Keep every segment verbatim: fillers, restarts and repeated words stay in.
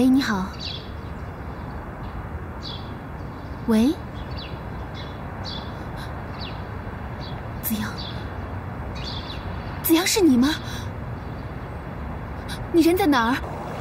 喂，你好。喂，子阳，子阳是你吗？你人在哪儿？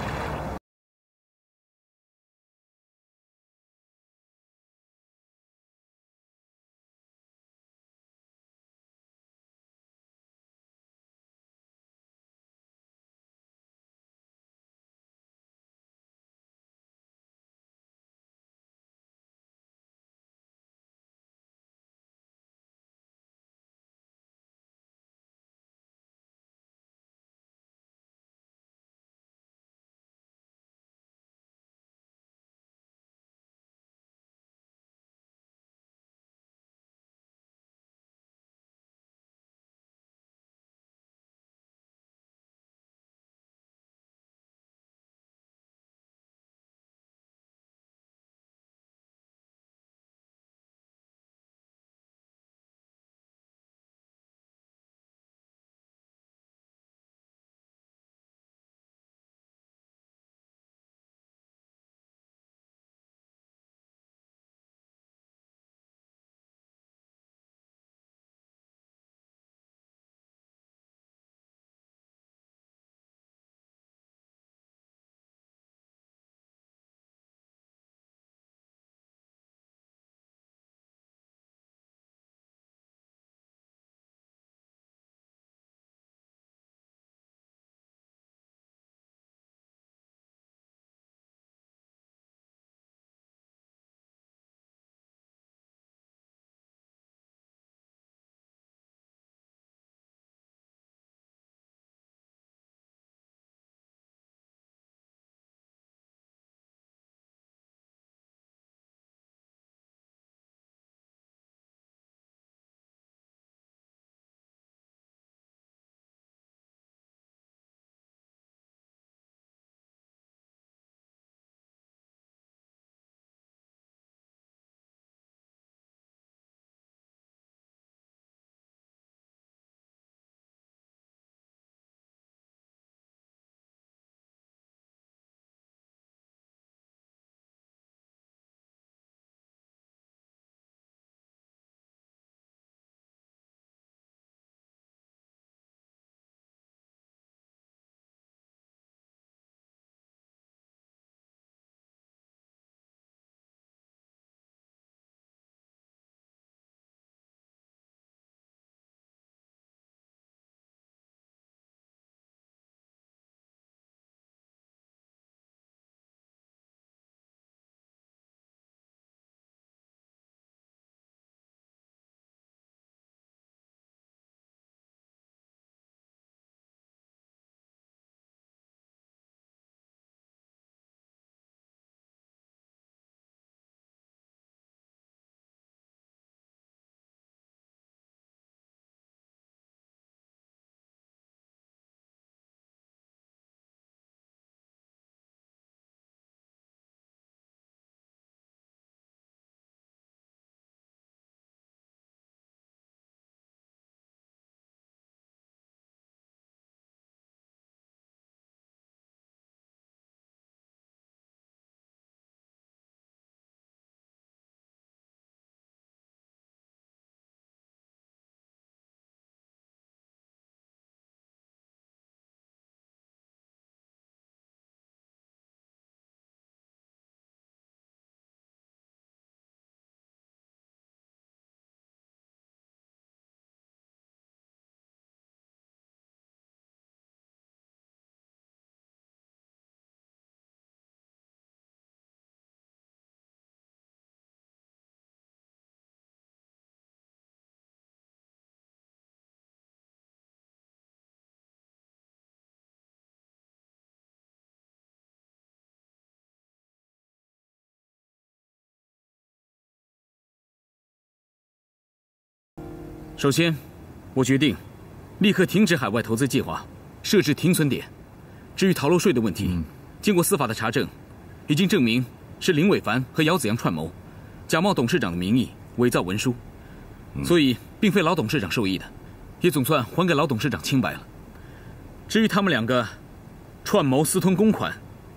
首先，我决定立刻停止海外投资计划，设置停损点。至于逃漏税的问题，嗯、经过司法的查证，已经证明是林伟凡和姚子阳串谋，假冒董事长的名义伪造文书，嗯、所以并非老董事长受益的，也总算还给老董事长清白了。至于他们两个串谋私吞公款，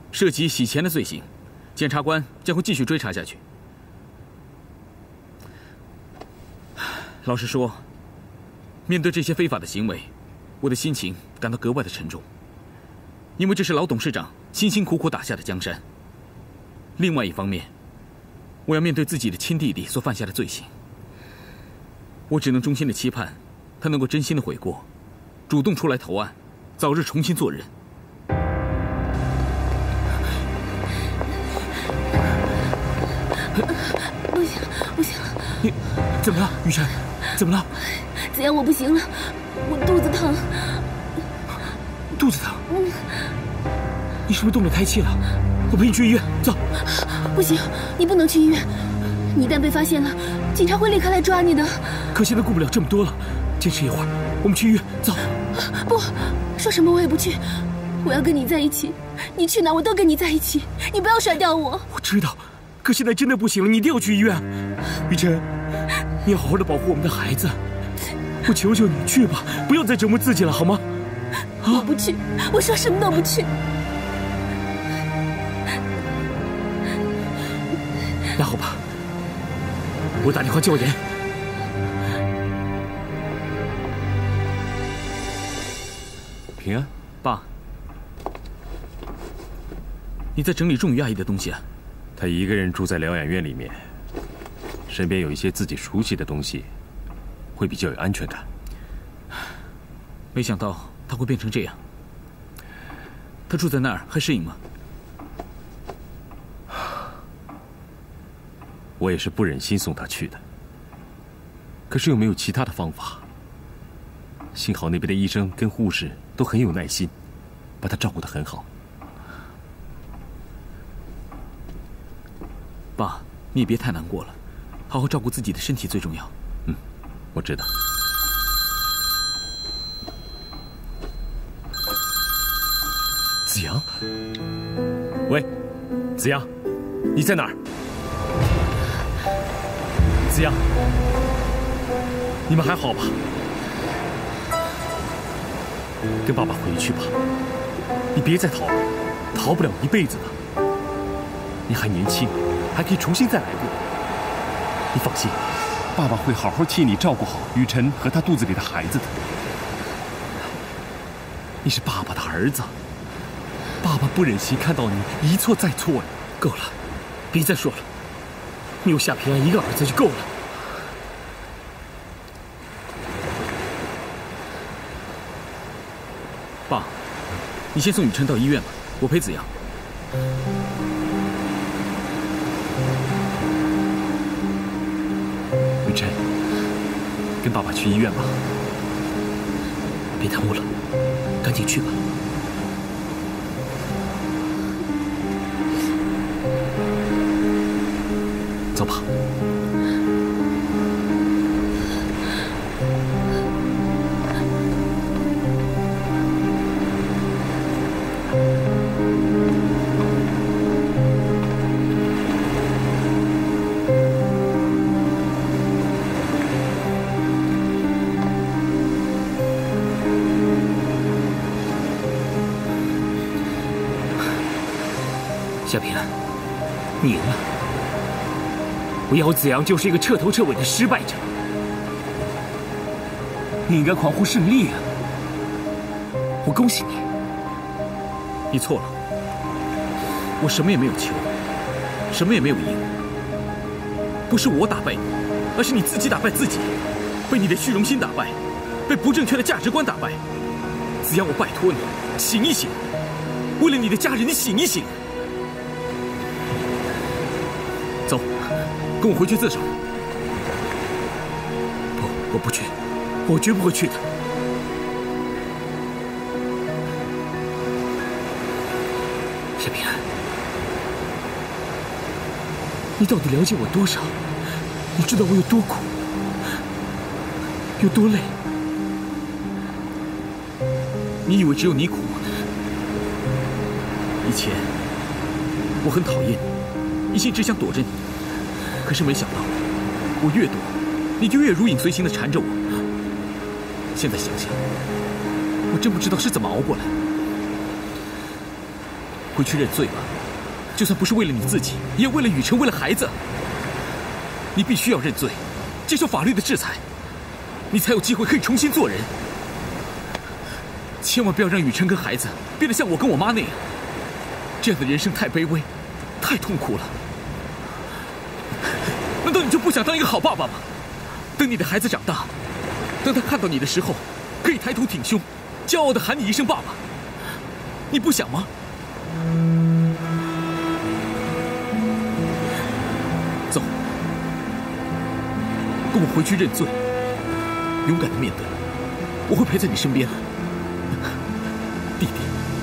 涉及洗钱的罪行，检察官将会继续追查下去。老实说，面对这些非法的行为，我的心情感到格外的沉重，因为这是老董事长辛辛苦苦打下的江山。另外一方面，我要面对自己的亲弟弟所犯下的罪行，我只能衷心的期盼他能够真心的悔过，主动出来投案，早日重新做人。 不行，不行了！ 你怎么了，雨辰？怎么了？ 子阳，我不行了，我肚子疼。 肚子疼？嗯。你是不是动了胎气了？我陪你去医院，走。 不行，你不能去医院，你一旦被发现了，警察会立刻来抓你的。 可现在顾不了这么多了，坚持一会儿，我们去医院，走。 不，说什么我也不去，我要跟你在一起，你去哪我都跟你在一起，你不要甩掉我。 我知道，可现在真的不行了，你一定要去医院。雨辰，你要好好的保护我们的孩子，我求求你去吧，不要再折磨自己了，好吗？ 啊、我不去，我说什么都不去。 那好吧，我打电话叫人。 平安， 爸，你在整理仲宇阿姨的东西啊？ 她一个人住在疗养院里面，身边有一些自己熟悉的东西，会比较有安全感。 没想到她会变成这样。她住在那儿还适应吗？ 我也是不忍心送她去的，可是又没有其他的方法。幸好那边的医生跟护士都很有耐心，把她照顾得很好。 爸，你也别太难过了，好好照顾自己的身体最重要。 嗯，我知道。 子阳，喂，子阳，你在哪儿？子阳，你们还好吧？跟爸爸回去吧，你别再逃了，逃不了一辈子的。你还年轻，还可以重新再来过。你放心，爸爸会好好替你照顾好雨辰和他肚子里的孩子的。你是爸爸的儿子，爸爸不忍心看到你一错再错呀。够了，别再说了。你有夏平安一个儿子就够了。 爸，你先送雨辰到医院吧，我陪子阳。 雨辰，跟爸爸去医院吧。别耽误了，赶紧去吧。走吧。夏平安，你赢了。我姚子阳就是一个彻头彻尾的失败者，你应该狂呼胜利啊！我恭喜你。 你错了，我什么也没有求，什么也没有赢。不是我打败你，而是你自己打败自己，被你的虚荣心打败，被不正确的价值观打败。子阳，我拜托你醒一醒，为了你的家人，你醒一醒。走，跟我回去自首。 不，我不去，我绝不会去的。夏平安，你到底了解我多少？你知道我有多苦，有多累？ 你以为只有你苦吗？以前我很讨厌你，一心只想躲着你。可是没想到，我越躲，你就越如影随形地缠着我。现在想想，我真不知道是怎么熬过来。 回去认罪吧，就算不是为了你自己，也为了雨辰，为了孩子。你必须要认罪，接受法律的制裁，你才有机会可以重新做人。千万不要让雨辰跟孩子变得像我跟我妈那样，这样的人生太卑微，太痛苦了。难道你就不想当一个好爸爸吗？等你的孩子长大，当他看到你的时候，可以抬头挺胸，骄傲地喊你一声爸爸，你不想吗？走，跟我回去认罪，勇敢地面对，我会陪在你身边，弟弟。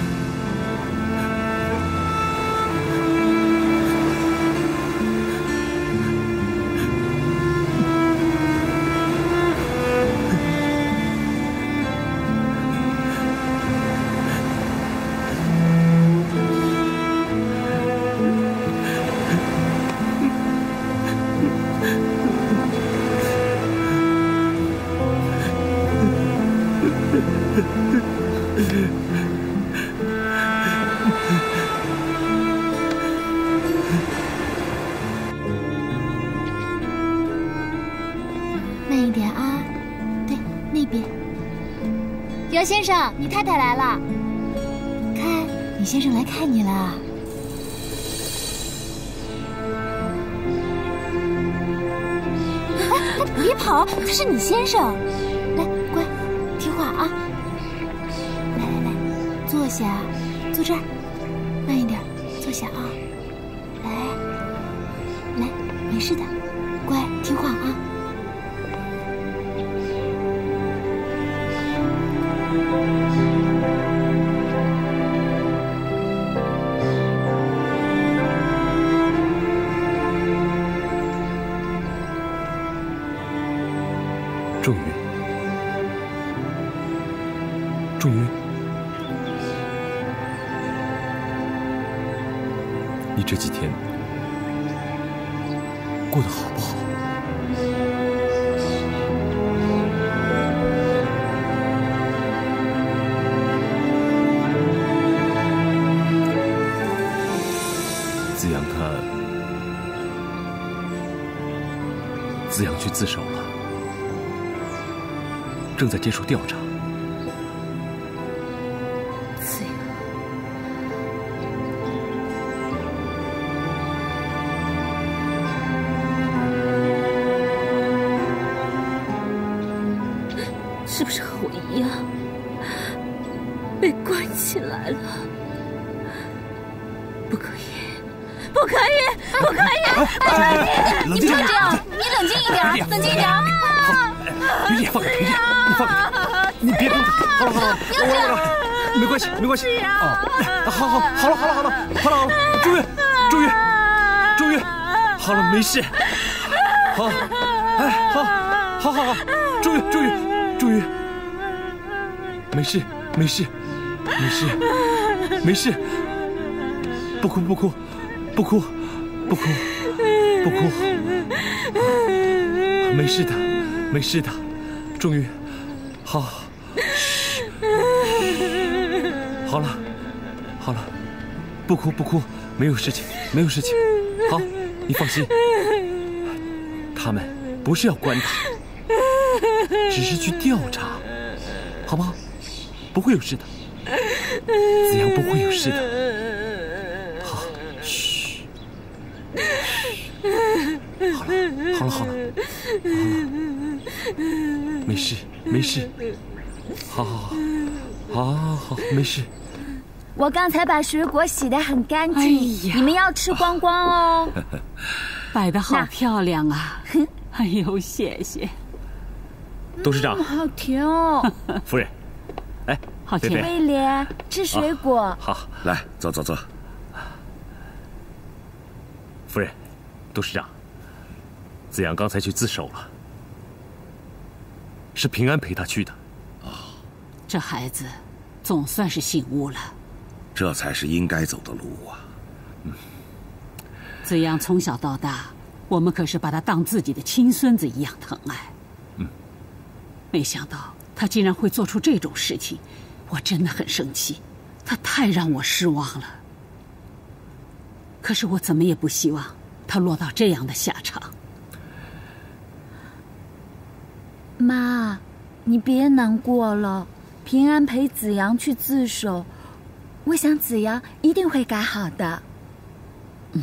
慢一点啊，对，那边。姚先生，你太太来了，看，李先生来看你了。哎，别跑，他是你先生。来，乖，听话啊。来来来，坐下，坐这儿，慢一点，坐下啊。来，来，没事的，乖，听话啊。 仲宇，仲宇，你这几天过得好不好？子阳他，子阳去自首了。正在接受调查。 子阳，是不是和我一样被关起来了？不可以，不可以，不可以！哎，你不要这样，你冷静一点，冷静一点啊！ 雨点，放开，雨点。你放开，你别动他。好了好了，我我我，没关系没关系。哦，好好好了好了好了好了好了，仲宇仲宇仲宇，好了没事。好，哎好，好好好，仲宇仲宇仲宇，没事没事没事没事，不哭不哭不哭不哭不哭，没事的没事的，仲宇。好，嘘，好了，好了，不哭不哭，没有事情，没有事情。好，你放心，他们不是要关他，只是去调查，好不好？不会有事的，子阳不会有事的。好，嘘，好了，好了，好了，好了，没事。没事，好，好，好，好，好，没事。 我刚才把水果洗得很干净，哎、你们要吃光光哦。 摆得好漂亮啊！哎呦，谢谢。 董事长， 嗯、好甜哦。 夫人，哎， 好甜。 威廉，吃水果、 啊。好， 来，坐坐坐。 夫人，董事长，子阳刚才去自首了。是平安陪他去的。 哦，这孩子总算是醒悟了。 这才是应该走的路啊。 嗯，子阳从小到大，我们可是把他当自己的亲孙子一样疼爱。 嗯， 没想到他竟然会做出这种事情，我真的很生气，他太让我失望了。 可是我怎么也不希望他落到这样的下场。 妈，你别难过了，平安陪子阳去自首，我想子阳一定会改好的。 嗯，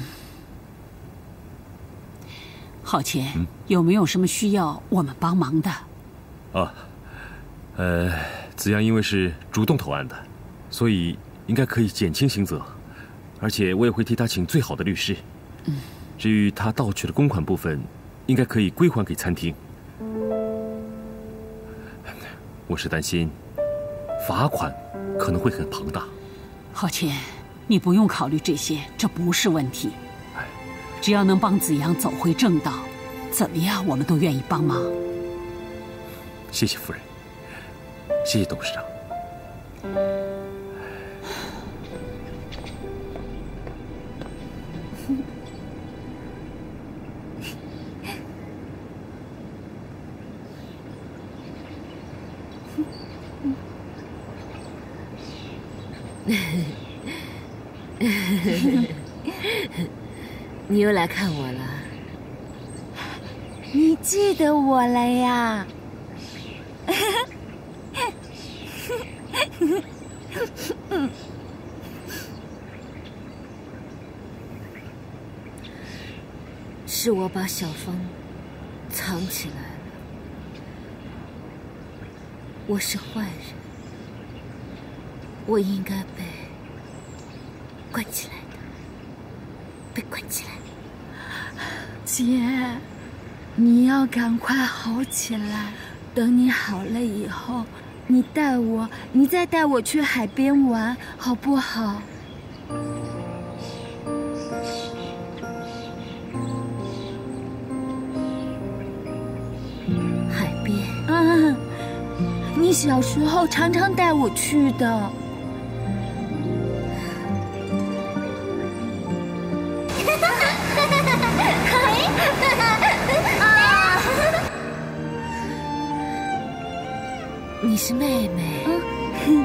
浩谦， 嗯、 有没有什么需要我们帮忙的？ 啊，呃，子阳因为是主动投案的，所以应该可以减轻刑责，而且我也会替他请最好的律师。 嗯， 至于他盗取的公款部分，应该可以归还给餐厅。我是担心罚款可能会很庞大。 浩谦，你不用考虑这些，这不是问题。只要能帮子阳走回正道，怎么样我们都愿意帮忙。 谢谢夫人，谢谢董事长。 你又来看我了？ 你记得我了呀？ 是我把小芳藏起来了，我是坏人，我应该被关起来的，被关起来。 姐，你要赶快好起来，等你好了以后，你带我，你再带我去海边玩，好不好？ 海边？ 啊，你小时候常常带我去的。 你是妹妹。 嗯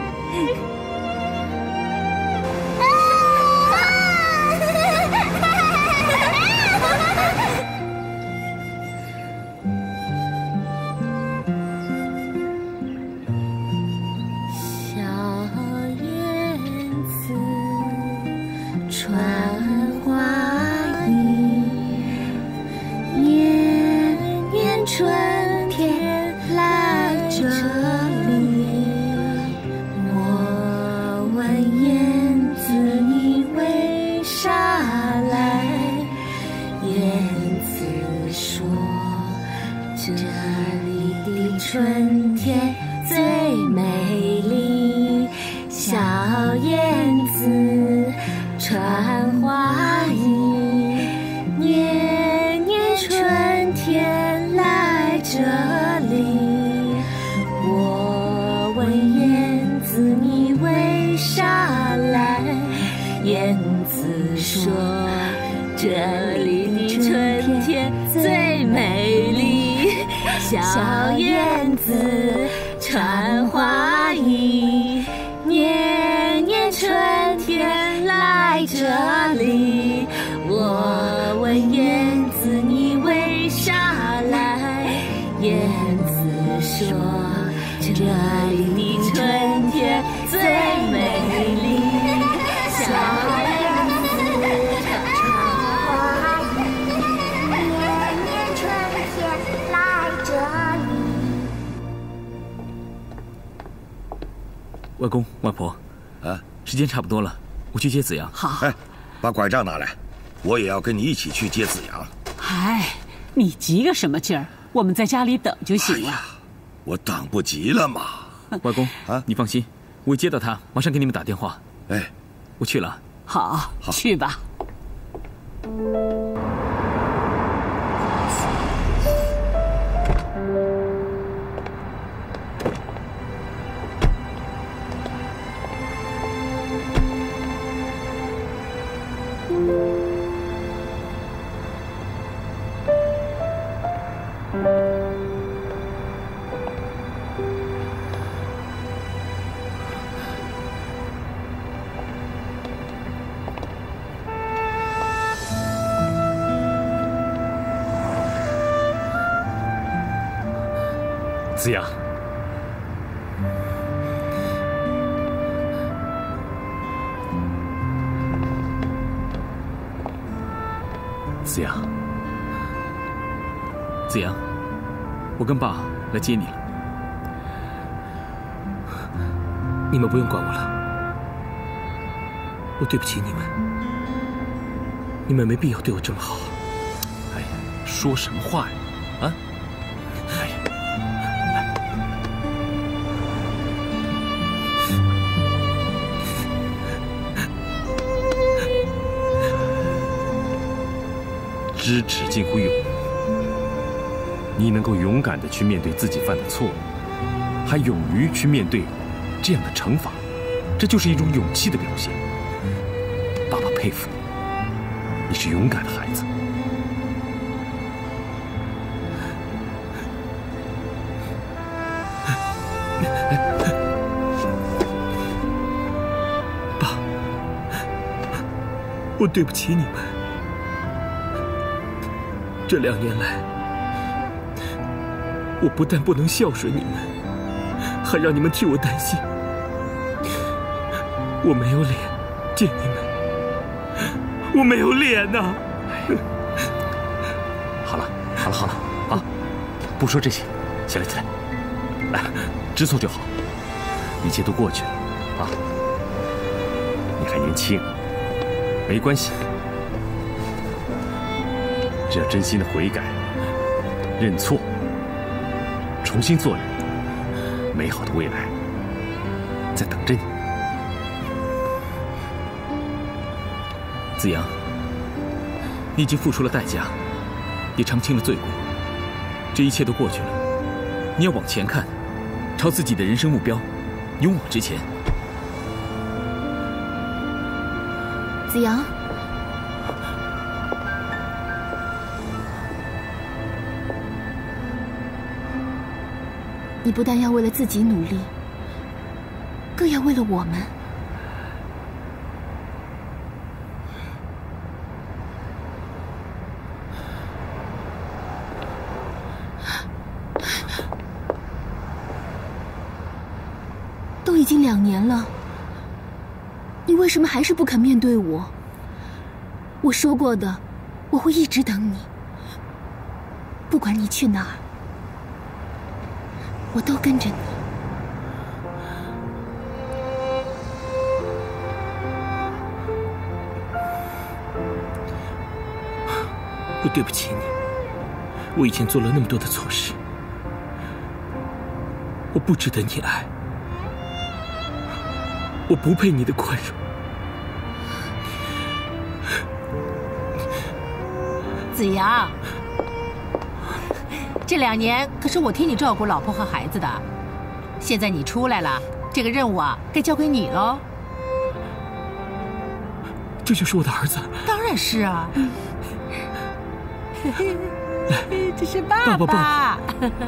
春天最美丽，小燕子穿花衣，年年春天来这里。我问燕子你为啥来？燕子说这里的春天最美丽，小燕子穿花衣，年年春天来这里。我问燕子你为啥来？燕子说这里的春天最美丽，小燕子穿花衣，年年春天来这里。 外公外婆， 啊， 时间差不多了，我去接子阳。 好。 哎，把拐杖拿来，我也要跟你一起去接子阳。 哎，你急个什么劲儿？我们在家里等就行了。 哎呀，我等不及了嘛。 外公啊， 你放心，我一接到他，马上给你们打电话。 哎， 我去了。 好， 好， 去吧。 子阳，子阳， 子阳，我跟爸来接你了。 你们不用管我了，我对不起你们，你们没必要对我这么好。 哎呀，说什么话呀？啊！哎呀，知耻近乎勇。你能够勇敢地去面对自己犯的错误，还勇于去面对这样的惩罚，这就是一种勇气的表现。爸爸佩服你，你是勇敢的孩子。 爸，我对不起你们。这两年来，我不但不能孝顺你们，还让你们替我担心。我没有脸见你们，我没有脸呐！ 好了，好了，好了啊！不说这些，起来，起来，来，知错就好，一切都过去了啊！你还年轻，没关系，只要真心的悔改、认错，重新做人，美好的未来在等着你。 子阳，你已经付出了代价，也偿清了罪过，这一切都过去了，你要往前看，朝自己的人生目标勇往直前。 子阳，你不但要为了自己努力，更要为了我们。都已经两年了，你为什么还是不肯面对我？我说过的，我会一直等你，不管你去哪儿，我都跟着你。 我对不起你，我以前做了那么多的错事，我不值得你爱，我不配你的宽容。 子阳，这两年可是我替你照顾老婆和孩子的，现在你出来了，这个任务啊，该交给你喽。 这就是我的儿子？ 当然是啊。这是爸爸。爸爸，爸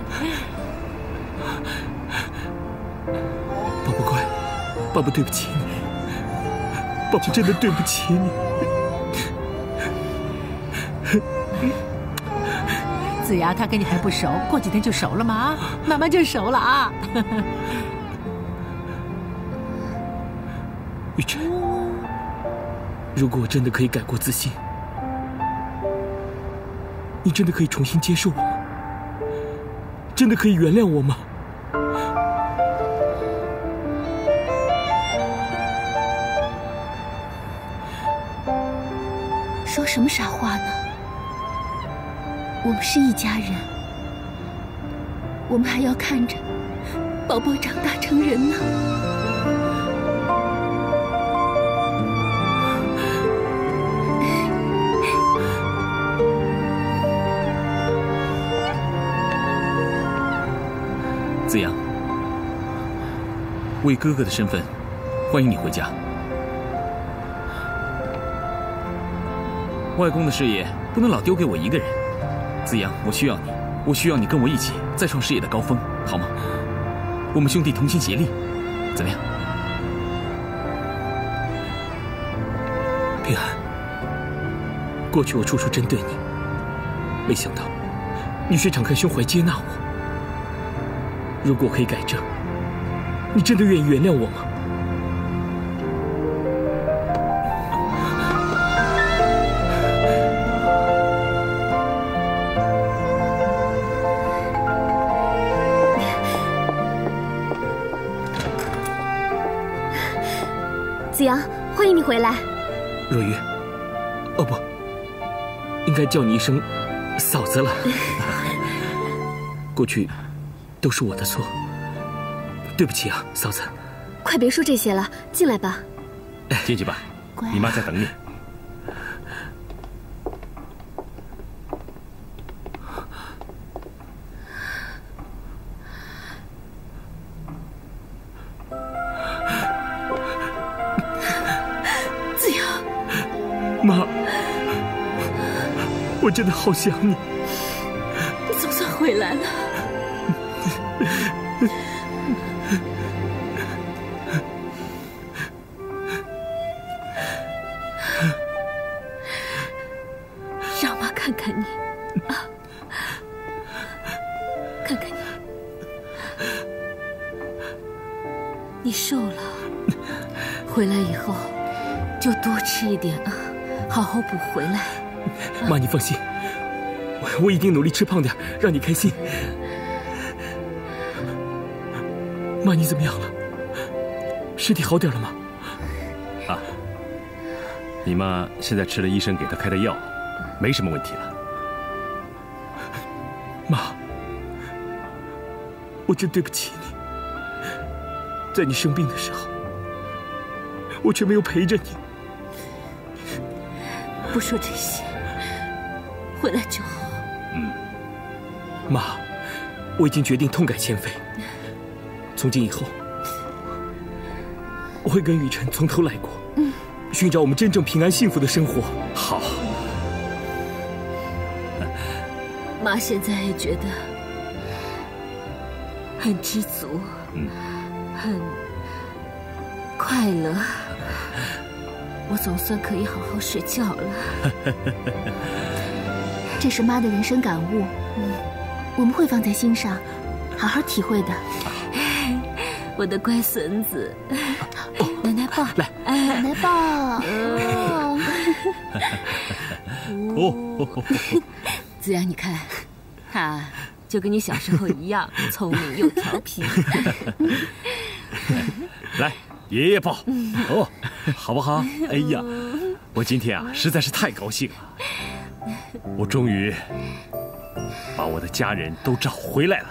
爸乖，爸爸对不起你，爸爸真的对不起你。 子阳他跟你还不熟，过几天就熟了吗？慢慢就熟了啊。 玉晨，如果我真的可以改过自新，你真的可以重新接受我吗？真的可以原谅我吗？ 说什么傻话呢？我们是一家人，我们还要看着宝宝长大成人呢。 子阳，我以哥哥的身份，欢迎你回家。外公的事业不能老丢给我一个人，子阳，我需要你，我需要你跟我一起再创事业的高峰，好吗？我们兄弟同心协力，怎么样？ 平安，过去我处处针对你，没想到你却敞开胸怀接纳我。 如果可以改正，你真的愿意原谅我吗？ 子阳，欢迎你回来。 若愚，哦不，应该叫你一声嫂子了。过去都是我的错，对不起啊，嫂子。 快别说这些了，进来吧。 进去吧，你妈在等你。 子阳， 妈，我真的好想你。 你总算回来了。 让妈看看你啊，看看你，你瘦了，回来以后就多吃一点啊，好好补回来。 妈，你放心，我我一定努力吃胖点，让你开心。妈，你怎么样了？身体好点了吗？ 啊，你妈现在吃了医生给她开的药，没什么问题了。 妈，我真对不起你，在你生病的时候，我却没有陪着你。 不说这些，回来就好。 嗯， 妈，我已经决定痛改前非，从今以后，我会跟雨辰从头来过，嗯，寻找我们真正平安幸福的生活。 好。 妈现在也觉得很知足，嗯，很快乐。我总算可以好好睡觉了。 这是妈的人生感悟，嗯，我们会放在心上，好好体会的。 我的乖孙子，奶奶抱， 来， 奶奶抱。 哦， 子阳，你看，他就跟你小时候一样，聪明又调皮。 来，爷爷抱。哦，好不好？哎呀，我今天啊实在是太高兴了，我终于把我的家人都找回来了。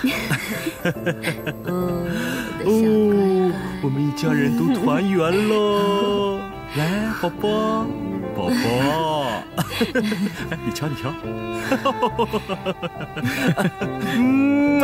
哦，哦， 我们一家人都团圆了。来，宝宝，宝宝，你瞧，你瞧。 嗯。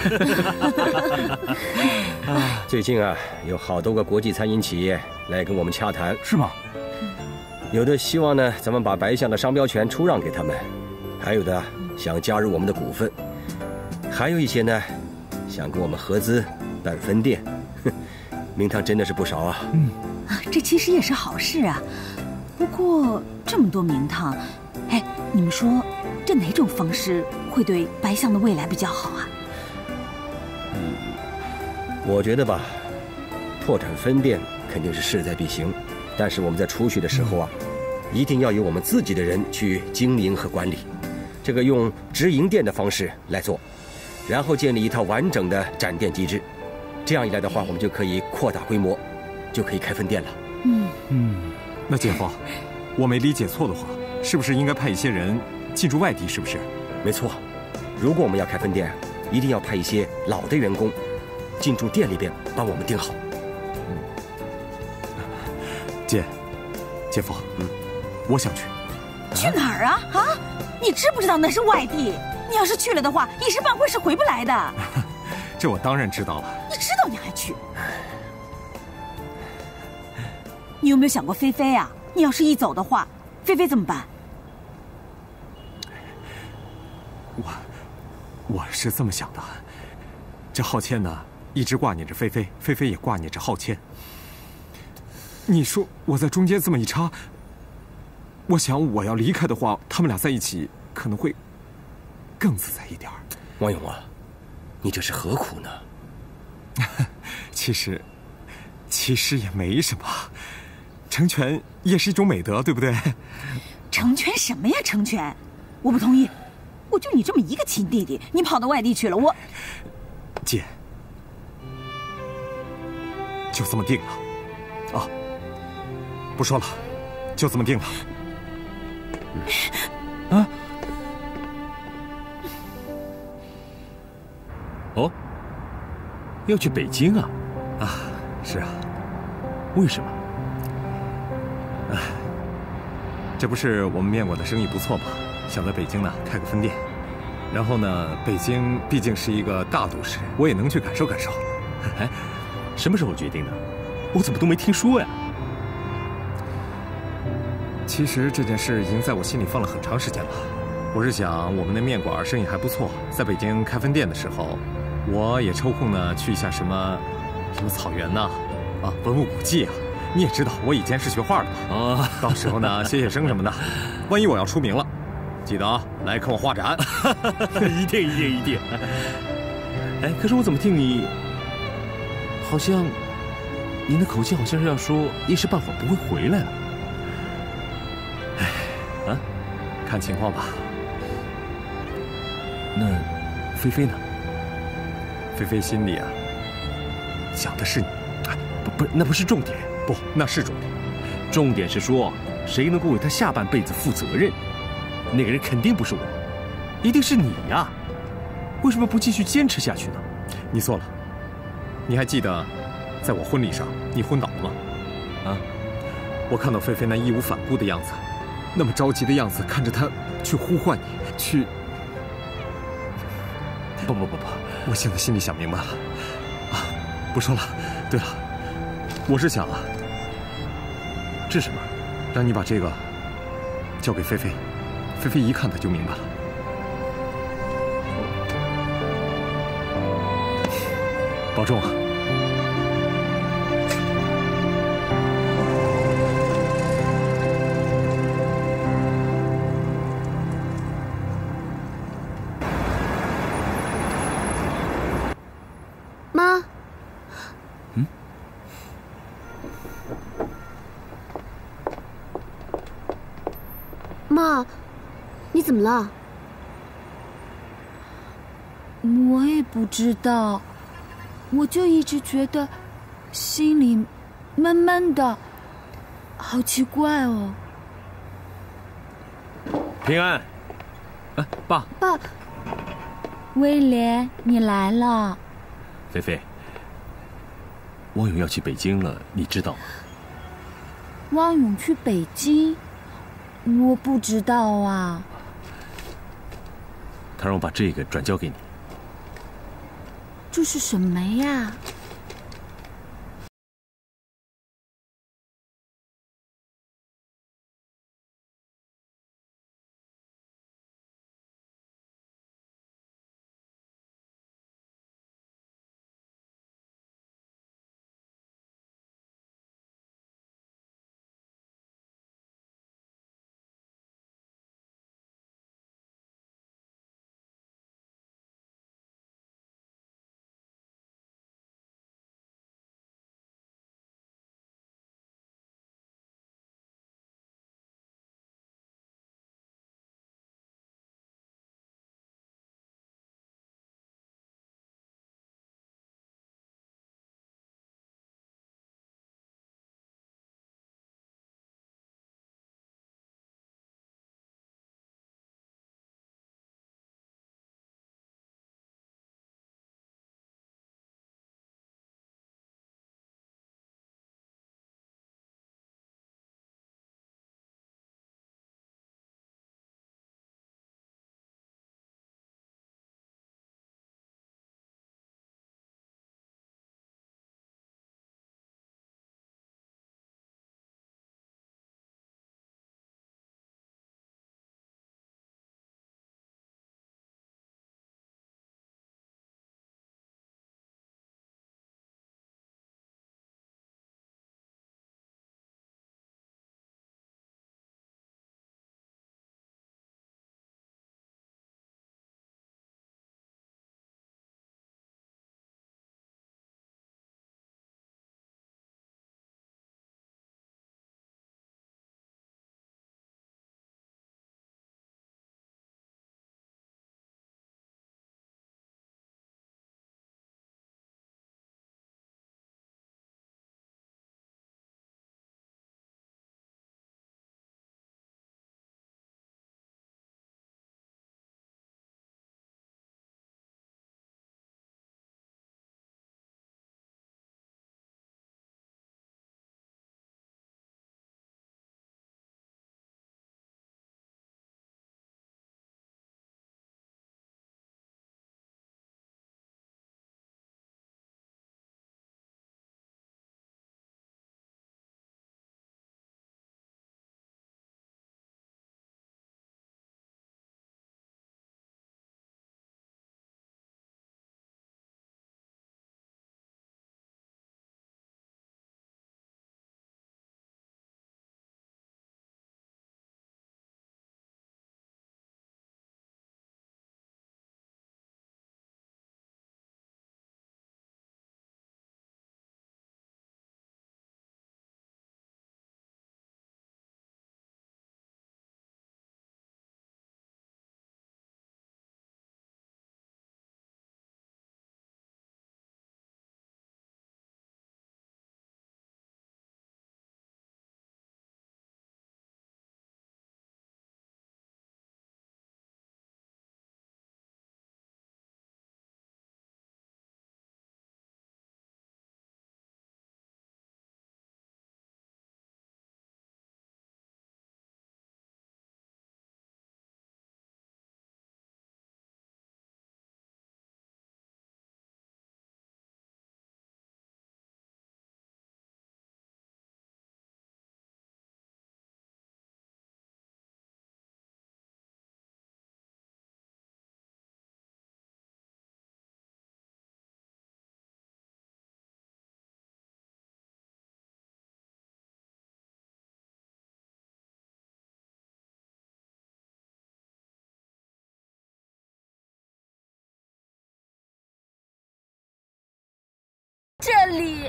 最近啊，有好多个国际餐饮企业来跟我们洽谈， 是吗？ 有的希望呢，咱们把白象的商标权出让给他们，还有的想加入我们的股份，还有一些呢，想跟我们合资办分店。名堂真的是不少啊。 嗯，啊，这其实也是好事啊。不过这么多名堂，哎，你们说这哪种方式会对白象的未来比较好啊？ 嗯，我觉得吧，拓展分店肯定是势在必行，但是我们在出去的时候啊，嗯、一定要由我们自己的人去经营和管理，这个用直营店的方式来做，然后建立一套完整的展店机制。这样一来的话，我们就可以扩大规模，就可以开分店了。 嗯嗯，那姐夫，我没理解错的话，是不是应该派一些人进驻外地？是不是？ 没错，如果我们要开分店，一定要派一些老的员工进驻店里边帮我们盯好。 嗯，姐，姐夫，嗯，我想去。 去哪儿啊？啊，你知不知道那是外地？你要是去了的话，一时半会是回不来的。 这我当然知道了。 你知道你还去？你有没有想过菲菲啊？你要是一走的话，菲菲怎么办？ 我，我是这么想的。这浩谦呢，一直挂念着菲菲，菲菲也挂念着浩谦。你说我在中间这么一插，我想我要离开的话，他们俩在一起可能会更自在一点。 王勇啊，你这是何苦呢？ 其实，其实也没什么，成全也是一种美德，对不对？ 成全什么呀？成全，我不同意。我就你这么一个亲弟弟，你跑到外地去了，我…… 姐，就这么定了。啊，不说了，就这么定了。 啊？哦，要去北京啊？ 啊，是啊。 为什么？ 哎，这不是我们面馆的生意不错吗？想在北京呢开个分店。然后呢，北京毕竟是一个大都市，我也能去感受感受。 哎，什么时候决定的？我怎么都没听说呀？ 其实这件事已经在我心里放了很长时间了。我是想，我们的面馆生意还不错，在北京开分店的时候，我也抽空呢去一下什么什么草原呐，啊，文物古迹啊。你也知道，我以前是学画的嘛。 啊， 到时候呢，写写生什么的，万一我要出名了。记得啊，来看我画展。 一定一定一定。哎，可是我怎么听你，好像您的口气好像是要说一时半会儿不会回来了。 哎，啊，看情况吧。 那菲菲呢？ 菲菲心里啊，想的是你。 哎，不不，那不是重点。 不，那是重点。 重点是说，谁能够为他下半辈子负责任？那个人肯定不是我，一定是你呀！为什么不继续坚持下去呢？ 你错了，你还记得，在我婚礼上你昏倒了吗？啊！我看到菲菲那义无反顾的样子，那么着急的样子，看着她去呼唤你，去…… 不不不不， 我现在心里想明白了。啊，不说了。对了，我是想啊， 这什么？ 让你把这个交给菲菲。菲菲一看，她就明白了。保重啊！ 妈。 嗯。 妈。你怎么了？ 我也不知道，我就一直觉得心里闷闷的，好奇怪哦。 平安， 啊，爸， 爸，威廉，你来了。 菲菲，汪勇要去北京了，你知道吗？ 汪勇去北京？我不知道啊。 他让我把这个转交给你。 这是什么呀？ 这里。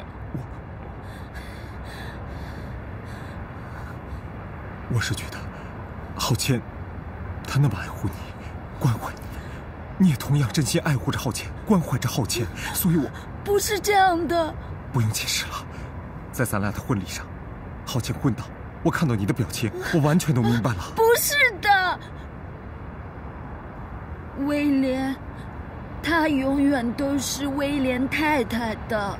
我是觉得，浩谦，他那么爱护你，关怀你，你也同样真心爱护着浩谦，关怀着浩谦，所以我不是这样的。 不用解释了，在咱俩的婚礼上，浩谦昏倒，我看到你的表情，我完全都明白了。 不是的，威廉，她永远都是威廉太太的。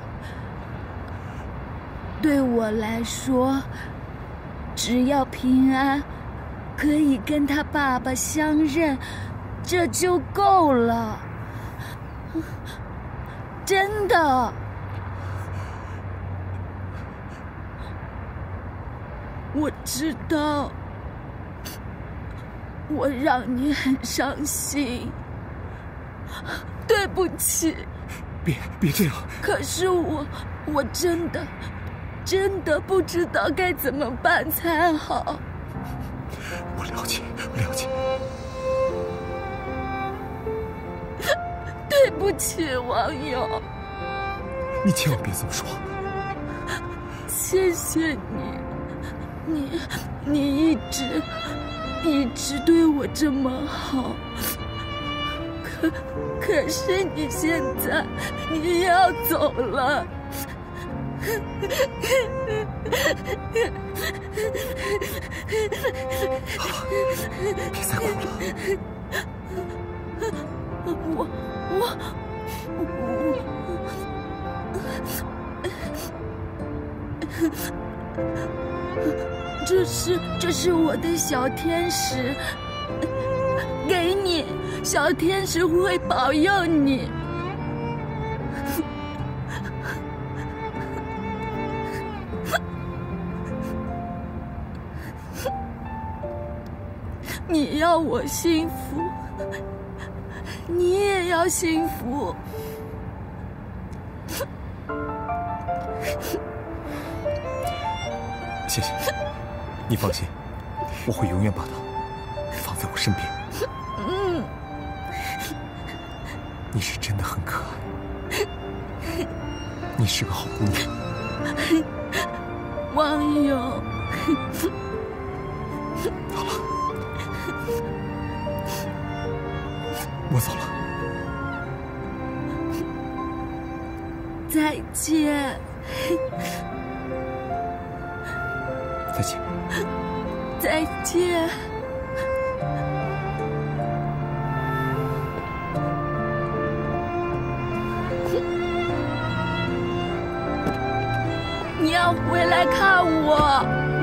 对我来说，只要平安，可以跟他爸爸相认，这就够了。真的。我知道，我让你很伤心，对不起。 别别这样。 可是我，我真的，真的不知道该怎么办才好。 我了解，了解。 对不起，网友。 你千万别这么说。 谢谢你。你，你一直，一直对我这么好，可，可是你现在，你要走了。 好了，别再哭了。 我，我，我。这是这是我的小天使，给你，小天使会保佑你。你要我幸福，你也要幸福。 谢谢。你放心，我会永远把它放在我身边。 嗯， 你是真的很可爱，你是个好姑娘。 网友， 好了，我走了， 再见。 再见。 再见。你要回来看我。